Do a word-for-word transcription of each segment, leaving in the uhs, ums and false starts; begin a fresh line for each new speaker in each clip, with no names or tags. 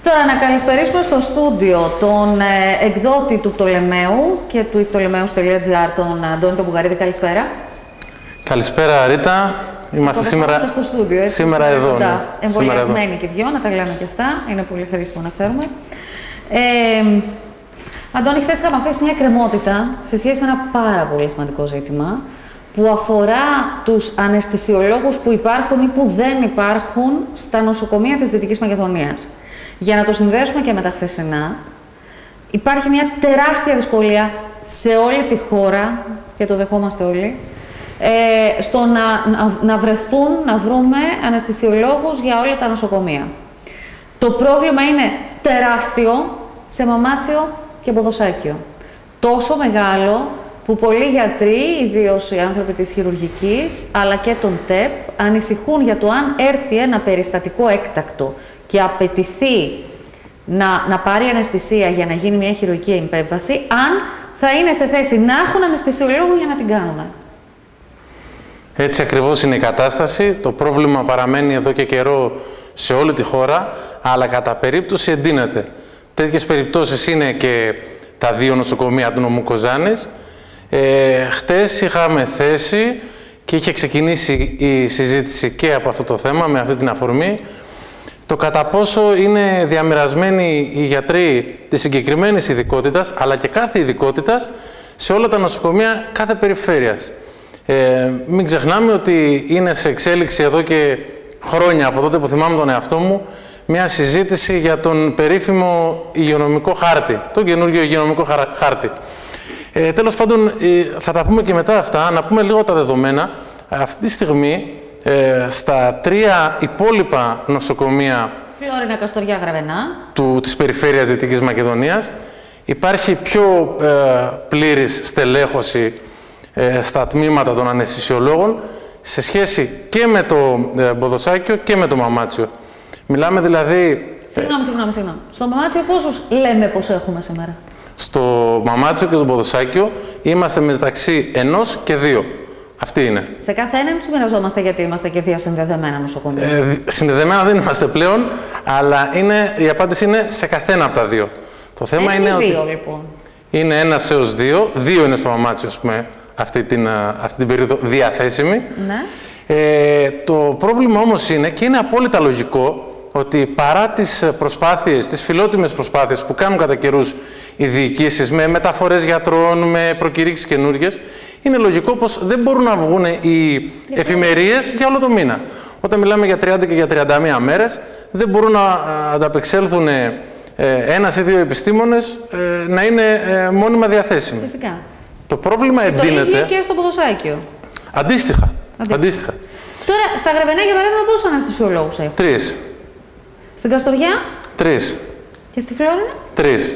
Τώρα να καλησπερίσουμε στο στούντιο τον ε, εκδότη του Πτολεμαίου και του Πτολεμαίους.gr, τον Αντώνη τον Μπουγαρίδη. Καλησπέρα.
Καλησπέρα, Ρίτα. Είμαστε σήμερα,
στο στούντιο, έτσι,
σήμερα εδώ. Ναι.
Εμβολιασμένοι και δυο, να τα λέμε και αυτά. Είναι πολύ χρήσιμο να ξέρουμε. Ε, Αντώνη, χθες είχαμε αφήσει μια εκκρεμότητα σε σχέση με ένα πάρα πολύ σημαντικό ζήτημα που αφορά τους αναισθησιολόγους που υπάρχουν ή που δεν υπάρχουν στα νοσοκομεία της Δυτικής Μακεδονίας. Για να το συνδέσουμε και με τα χθεσινά, υπάρχει μια τεράστια δυσκολία σε όλη τη χώρα, και το δεχόμαστε όλοι, ε, στο να, να, να βρεθούν, να βρούμε αναισθησιολόγους για όλα τα νοσοκομεία. Το πρόβλημα είναι τεράστιο σε Μαμάτσιο και Ποδοσάκιο. Τόσο μεγάλο που πολλοί γιατροί, ιδίως οι άνθρωποι της χειρουργικής, αλλά και των ΤΕΠ, ανησυχούν για το αν έρθει ένα περιστατικό έκτακτο και απαιτηθεί να, να πάρει αναισθησία για να γίνει μια χειρουργική επέμβαση, αν θα είναι σε θέση να έχουν αναισθησιολόγο για να την κάνουν.
Έτσι ακριβώς είναι η κατάσταση. Το πρόβλημα παραμένει εδώ και καιρό σε όλη τη χώρα, αλλά κατά περίπτωση εντείνεται. Τέτοιες περιπτώσεις είναι και τα δύο νοσοκομεία του νομού Κοζάνης. Ε, χτες είχαμε θέση και είχε ξεκινήσει η συζήτηση και από αυτό το θέμα, με αυτή την αφορμή, το κατά πόσο είναι διαμοιρασμένοι οι γιατροί της συγκεκριμένης ειδικότητας, αλλά και κάθε ειδικότητας, σε όλα τα νοσοκομεία κάθε περιφέρειας. Ε, μην ξεχνάμε ότι είναι σε εξέλιξη εδώ και χρόνια, από τότε που θυμάμαι τον εαυτό μου, μια συζήτηση για τον περίφημο υγειονομικό χάρτη, τον καινούργιο υγειονομικό χάρτη. Ε, τέλος πάντων, θα τα πούμε και μετά αυτά, να πούμε λίγο τα δεδομένα. Αυτή τη στιγμή, ε, στα τρία υπόλοιπα νοσοκομεία
Φλόρινα, Καστοριά, Γραβενά,
του, της περιφέρειας Δυτικής Μακεδονίας, υπάρχει πιο ε, πλήρης στελέχωση ε, στα τμήματα των αναισθησιολόγων σε σχέση και με το ε, Ποδοσάκιο και με το Μαμάτσιο. Μιλάμε δηλαδή...
Συγγνώμη, συγγνώμη, συγγνώμη. Στο Μαμάτσιο πόσους λέμε πως έχουμε σήμερα?
Στο Μαμάτσιο και στο Ποδοσάκιο είμαστε μεταξύ ενός και δύο. Αυτή είναι.
Σε κάθε έναν τους μοιραζόμαστε γιατί είμαστε και δύο συνδεδεμένα νοσοκομεία.
Ε, συνδεδεμένα δεν είμαστε πλέον, αλλά είναι, η απάντηση είναι σε καθένα από τα δύο. Το θέμα είναι, είναι
δύο,
ότι
λοιπόν.
Είναι ένας έως δύο. Δύο είναι στο Μαμάτσιο, ας πούμε, αυτή την, αυτή την περίοδο διαθέσιμη.
Ναι.
Ε, το πρόβλημα όμως είναι, και είναι απόλυτα λογικό, ότι παρά τις προσπάθειες, τις φιλότιμες προσπάθειες που κάνουν κατά καιρούς οι διοικήσεις με μεταφορές γιατρών, με προκηρύξεις καινούργιες, είναι λογικό πως δεν μπορούν να βγουν οι εφημερίες για όλο το μήνα. Όταν μιλάμε για τριάντα και για τριάντα μία μέρες, δεν μπορούν να ανταπεξέλθουν ε, ένας ή δύο επιστήμονες ε, να είναι ε, μόνιμα διαθέσιμοι.
Φυσικά.
Το πρόβλημα
και
εντείνεται...
Το ίδιο και στο Ποδοσάκιο.
Αντίστοιχα. Αντίστοιχα. Αντίστοιχα.
Τώρα, στα Γραβενά, για παράδειγμα, πόσους αναισθησιολόγους έχουν?
Τρεις.
Στην Καστοριά?
Τρεις.
Και στη Φλόρινα?
Τρεις.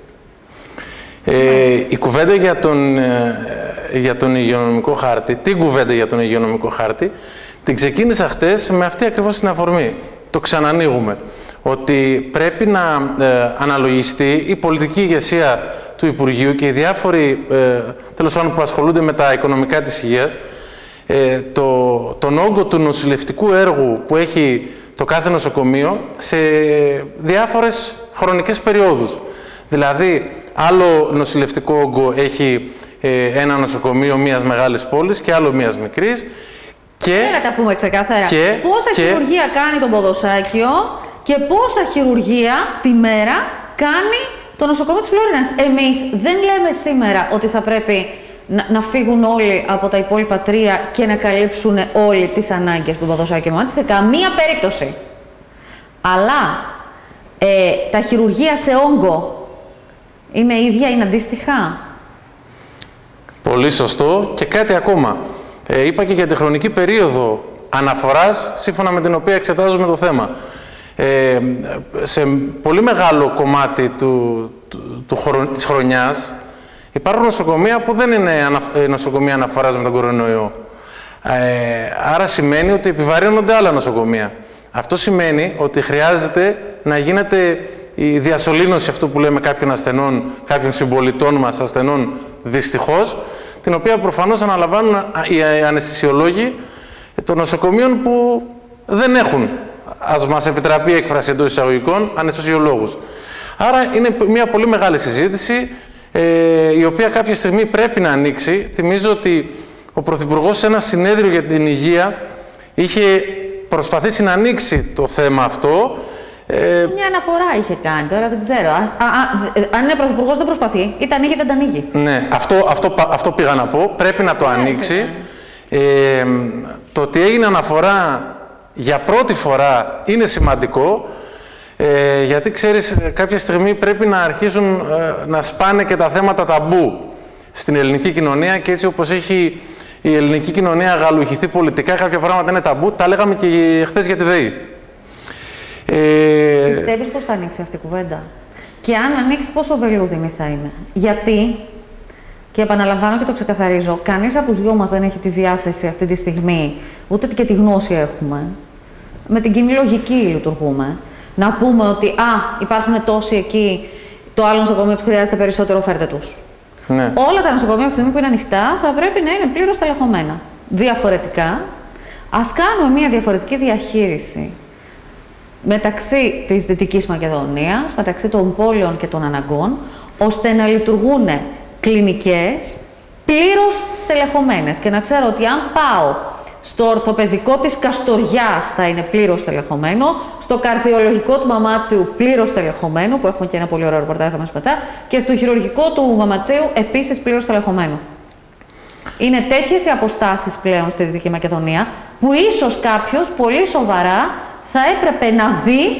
Ε, η κουβέντα για τον, ε, για τον υγειονομικό χάρτη, την κουβέντα για τον υγειονομικό χάρτη, την ξεκίνησα χτες με αυτή ακριβώς την αφορμή. Το ξανανοίγουμε. Ότι πρέπει να ε, αναλογιστεί η πολιτική ηγεσία του Υπουργείου και οι διάφοροι, ε, τέλος πάντων, που ασχολούνται με τα οικονομικά της υγείας, ε, το, τον όγκο του νοσηλευτικού έργου που έχει το κάθε νοσοκομείο σε διάφορες χρονικές περιόδους. Δηλαδή, άλλο νοσηλευτικό όγκο έχει ε, ένα νοσοκομείο μιας μεγάλης πόλης και άλλο μιας μικρής. Και,
να τα πούμε ξεκάθαρα.
Και,
πόσα
και,
χειρουργία κάνει το Ποδοσάκιο και πόσα χειρουργία τη μέρα κάνει το νοσοκομείο της Φλόρινας. Εμείς δεν λέμε σήμερα ότι θα πρέπει να, να φύγουν όλοι από τα υπόλοιπα τρία και να καλύψουν όλοι τις ανάγκες του Ποδοσάκιο Μαμάτσιο, σε καμία περίπτωση. Αλλά ε, τα χειρουργία σε όγκο είναι ίδια, είναι αντίστοιχα?
Πολύ σωστό. Και κάτι ακόμα. Ε, είπα και για τη χρονική περίοδο αναφοράς, σύμφωνα με την οποία εξετάζουμε το θέμα. Ε, σε πολύ μεγάλο κομμάτι του, του, του χρον, της χρονιάς υπάρχουν νοσοκομεία που δεν είναι ανα, νοσοκομεία αναφοράς με τον κορονοϊό. Ε, άρα σημαίνει ότι επιβαρύνονται άλλα νοσοκομεία. Αυτό σημαίνει ότι χρειάζεται να γίνεται η διασωλήνωση αυτού που λέμε κάποιων ασθενών, κάποιων συμπολιτών μας ασθενών, δυστυχώς, την οποία προφανώς αναλαμβάνουν οι αναισθησιολόγοι των νοσοκομείων που δεν έχουν ας μας επιτραπεί η έκφραση εντός εισαγωγικών, αναισθησιολόγους. Άρα είναι μια πολύ μεγάλη συζήτηση, ε, η οποία κάποια στιγμή πρέπει να ανοίξει. Θυμίζω ότι ο Πρωθυπουργός σε ένα συνέδριο για την υγεία είχε προσπαθήσει να ανοίξει το θέμα αυτό.
Ε, μια αναφορά είχε κάνει, τώρα δεν ξέρω. Α, α, α, αν είναι Πρωθυπουργός δεν προσπαθεί, είτε ανοίγει είτε δεν ανοίγει.
Ναι, αυτό, αυτό, αυτό πήγα να πω. Πρέπει να το ανοίξει. Ε, το ότι έγινε αναφορά για πρώτη φορά είναι σημαντικό, ε, γιατί ξέρεις, κάποια στιγμή πρέπει να αρχίσουν ε, να σπάνε και τα θέματα ταμπού στην ελληνική κοινωνία, και έτσι όπως έχει η ελληνική κοινωνία γαλουχηθεί πολιτικά, κάποια πράγματα είναι ταμπού, τα λέγαμε και χθες για τη ΔΕΗ.
Ε... Πιστεύεις πως θα ανοίξει αυτή η κουβέντα? Και αν ανοίξει, πόσο βελούδινη θα είναι? Γιατί, και επαναλαμβάνω και το ξεκαθαρίζω, κανείς από τους δυο μας δεν έχει τη διάθεση αυτή τη στιγμή, ούτε και τη γνώση έχουμε. Με την κοινή λογική λειτουργούμε. Να πούμε ότι α, υπάρχουν τόσοι εκεί, το άλλο νοσοκομείο τους χρειάζεται περισσότερο, φέρτε τους.
Ναι.
Όλα τα νοσοκομεία από τη στιγμή που είναι ανοιχτά θα πρέπει να είναι πλήρως τελεχωμένα. Διαφορετικά, ας κάνουμε μια διαφορετική διαχείριση μεταξύ της Δυτικής Μακεδονίας, μεταξύ των πόλεων και των αναγκών, ώστε να λειτουργούν κλινικές πλήρως στελεχωμένες. Και να ξέρω ότι αν πάω στο ορθοπαιδικό της Καστοριάς θα είναι πλήρως στελεχωμένο, στο καρδιολογικό του Μαμάτσιου πλήρως στελεχωμένο, που έχουμε και ένα πολύ ωραίο ρεπορτάζ αμέσως μετά, και στο χειρουργικό του Μαματσίου επίσης πλήρως στελεχωμένο. Είναι τέτοιες οι αποστάσεις πλέον στη Δυτική Μακεδονία, που ίσως κάποιος πολύ σοβαρά θα έπρεπε να δει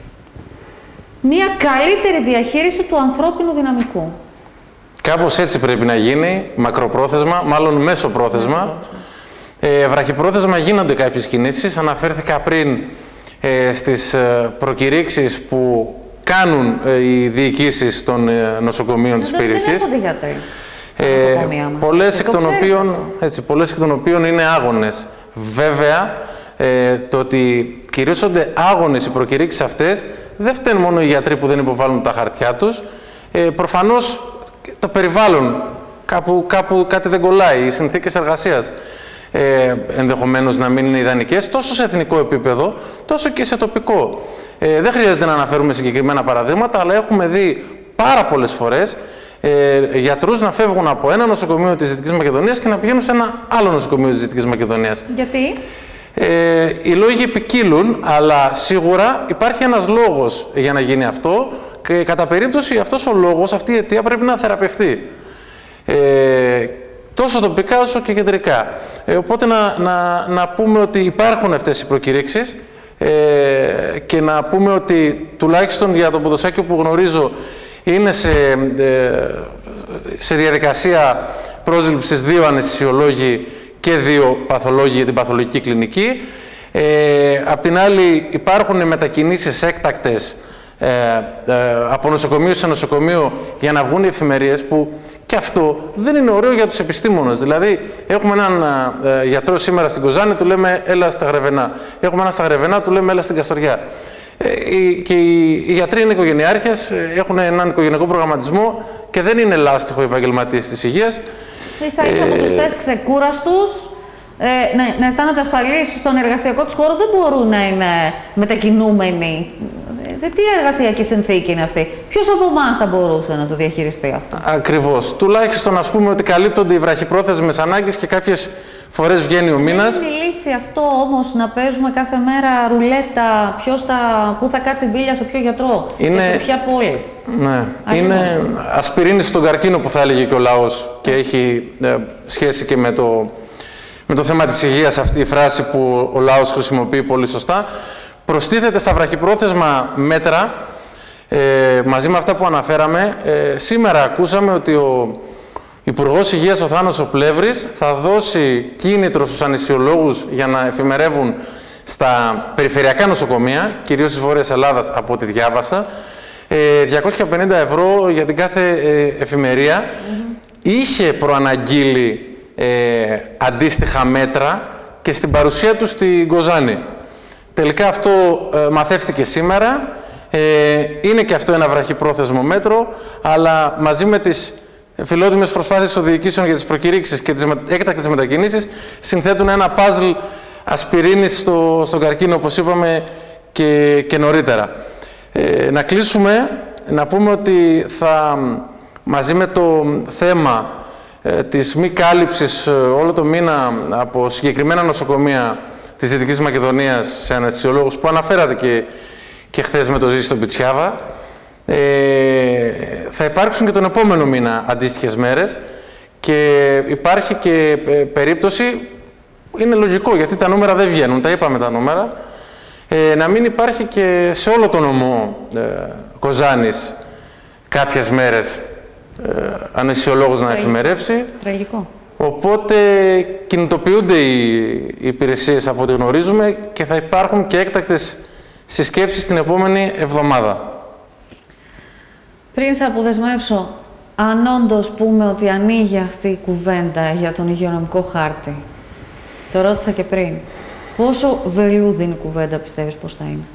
μια καλύτερη διαχείριση του ανθρώπινου δυναμικού.
Κάπως έτσι πρέπει να γίνει, μακροπρόθεσμα, μάλλον μέσοπρόθεσμα. Ε, βραχυπρόθεσμα γίνονται κάποιες κινήσεις. Αναφέρθηκα πριν ε, στις ε, προκηρύξεις που κάνουν ε, οι διοικήσεις των ε, νοσοκομείων της περιοχής.
Δεν έρχονται γιατροί στα
ε,
νοσοκομεία μας.
Πολλές εκ, των οποίων, έτσι, πολλές εκ των οποίων είναι άγονες. Βέβαια, ε, το ότι κηρύσσονται άγονες οι προκηρύξεις αυτές, δεν φταίνουν μόνο οι γιατροί που δεν υποβάλλουν τα χαρτιά τους. Ε, προφανώς το περιβάλλον, κάπου, κάπου κάτι δεν κολλάει, οι συνθήκες εργασίας ε, ενδεχομένως να μην είναι ιδανικές, τόσο σε εθνικό επίπεδο, τόσο και σε τοπικό. Ε, δεν χρειάζεται να αναφέρουμε συγκεκριμένα παραδείγματα, αλλά έχουμε δει πάρα πολλές φορές ε, γιατρούς να φεύγουν από ένα νοσοκομείο της Δυτικής Μακεδονίας και να πηγαίνουν σε ένα άλλο νοσοκομείο της Δυτικής Μακεδονίας.
Γιατί?
Ε, οι λόγοι ποικίλουν, αλλά σίγουρα υπάρχει ένας λόγος για να γίνει αυτό, και κατά περίπτωση αυτός ο λόγος, αυτή η αιτία πρέπει να θεραπευτεί. Ε, τόσο τοπικά όσο και κεντρικά. Ε, οπότε να, να, να πούμε ότι υπάρχουν αυτές οι προκηρύξεις ε, και να πούμε ότι τουλάχιστον για το ποδοσφαίρι που γνωρίζω είναι σε, ε, σε διαδικασία πρόσληψης δύο αναισθησιολόγοι και δύο παθολόγοι για την παθολογική κλινική. Ε, απ' την άλλη υπάρχουν μετακινήσεις έκτακτες ε, ε, από νοσοκομείο σε νοσοκομείο για να βγουν οι εφημερίες, που και αυτό δεν είναι ωραίο για τους επιστήμονες. Δηλαδή, έχουμε έναν ε, γιατρό σήμερα στην Κοζάνη, του λέμε έλα στα Γρεβενά. Έχουμε έναν στα Γρεβενά, του λέμε έλα στην Καστοριά. Ε, και οι, οι γιατροί είναι οικογενειάρχες, έχουν έναν οικογενειακό προγραμματισμό και δεν είναι λάστιχο επαγγελματίες της υγείας.
Ίσα ίσα που τους θες ξεκούραστους, ε, να, να αισθάνονται ασφαλείς στον εργασιακό τους χώρο, δεν μπορούν να είναι μετακινούμενοι. Ε, τι εργασιακή συνθήκη είναι αυτή? Ποιος από εμάς θα μπορούσε να το διαχειριστεί αυτό? Ακριβώς.
Τουλάχιστον ας πούμε ότι καλύπτονται οι βραχυπρόθεσμες ανάγκες και κάποιες φορές βγαίνει ο μήνας.
Δεν είναι λύση αυτό όμως να παίζουμε κάθε μέρα ρουλέτα, ποιος θα, πού θα κάτσει μπίλια σε ποιο γιατρό είναι... και σε ποια πόλη.
Ναι. Είναι ασπιρίνη στον καρκίνο που θα έλεγε και ο λαός, και έχει ε, σχέση και με το, με το θέμα της υγείας αυτή η φράση που ο λαός χρησιμοποιεί πολύ σωστά. Προστίθεται στα βραχυπρόθεσμα μέτρα, ε, μαζί με αυτά που αναφέραμε. Ε, σήμερα ακούσαμε ότι ο Υπουργός Υγείας, ο Θάνος ο Πλεύρης, θα δώσει κίνητρο στους αναισθησιολόγους για να εφημερεύουν στα περιφερειακά νοσοκομεία, κυρίως της Βόρειας Ελλάδας, από ό,τι διάβασα, ε, διακόσια πενήντα ευρώ για την κάθε ε, εφημερία. Mm-hmm. Είχε προαναγγείλει ε, αντίστοιχα μέτρα και στην παρουσία του στην Κοζάνη. Τελικά αυτό ε, μαθεύτηκε σήμερα. Ε, είναι και αυτό ένα βραχυπρόθεσμο μέτρο, αλλά μαζί με τις φιλότιμες προσπάθειες των διοικήσεων για τις προκηρύξεις και τις έκτακτες μετακινήσεις συνθέτουν ένα παζλ ασπιρίνης στο, στον καρκίνο, όπως είπαμε, και, και νωρίτερα. Ε, να κλείσουμε, να πούμε ότι θα, μαζί με το θέμα ε, της μη κάλυψης ε, όλο το μήνα από συγκεκριμένα νοσοκομεία της Δυτικής Μακεδονίας σε αναισθησιολόγους που αναφέρατε και, και χθες με το Ζήση στον Πιτσιάβα, ε, θα υπάρξουν και τον επόμενο μήνα αντίστοιχες μέρες και υπάρχει και ε, περίπτωση, είναι λογικό γιατί τα νούμερα δεν βγαίνουν, τα είπαμε τα νούμερα, ε, να μην υπάρχει και σε όλο τον νομό ε, Κοζάνης κάποιες μέρες ε, αναισθησιολόγος να εφημερεύσει.
Τραγικό.
Οπότε κινητοποιούνται οι, οι υπηρεσίες από ό,τι γνωρίζουμε και θα υπάρχουν και έκτακτες συσκέψεις την επόμενη εβδομάδα.
Πριν σε αποδεσμεύσω, αν όντως πούμε ότι ανοίγει αυτή η κουβέντα για τον υγειονομικό χάρτη, το ρώτησα και πριν, πόσο βελούδινη κουβέντα πιστεύεις πως θα είναι?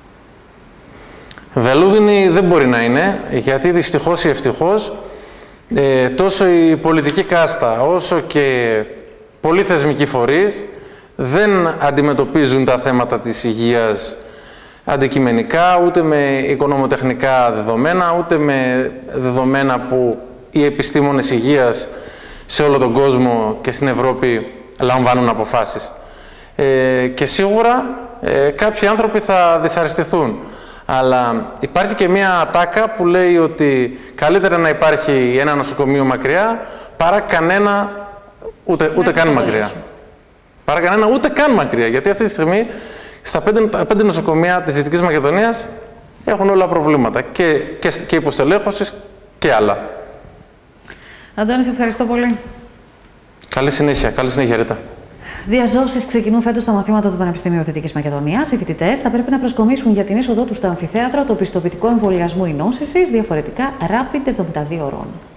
Βελούδινη δεν μπορεί να είναι, γιατί δυστυχώς ή ευτυχώς ε, τόσο η πολιτική κάστα όσο και πολλοί θεσμικοί φορείς δεν αντιμετωπίζουν τα θέματα της υγείας αντικειμενικά, ούτε με οικονομοτεχνικά δεδομένα, ούτε με δεδομένα που οι επιστήμονες υγείας σε όλο τον κόσμο και στην Ευρώπη λαμβάνουν αποφάσεις. Ε, και σίγουρα ε, κάποιοι άνθρωποι θα δυσαρεστηθούν. Αλλά υπάρχει και μία ατάκα που λέει ότι καλύτερα να υπάρχει ένα νοσοκομείο μακριά παρά κανένα ούτε, ούτε καν μακριά. Παρά κανένα ούτε καν μακριά. Γιατί αυτή τη στιγμή στα πέντε, τα πέντε νοσοκομεία της Δυτικής Μακεδονίας έχουν όλα προβλήματα και, και, και υποστελέχωσης και άλλα.
Αντώνη, σε ευχαριστώ πολύ.
Καλή συνέχεια. Καλή συνέχεια, Ρίτα.
Διαζώσεις ξεκινούν φέτος στα μαθήματα του Πανεπιστημίου Δυτικής Μακεδονίας. Οι φοιτητές θα πρέπει να προσκομίσουν για την είσοδό τους στο αμφιθέατρο το πιστοποιητικό εμβολιασμού ή νόσησης, διαφορετικά Rapid εβδομήντα δύο ώρων.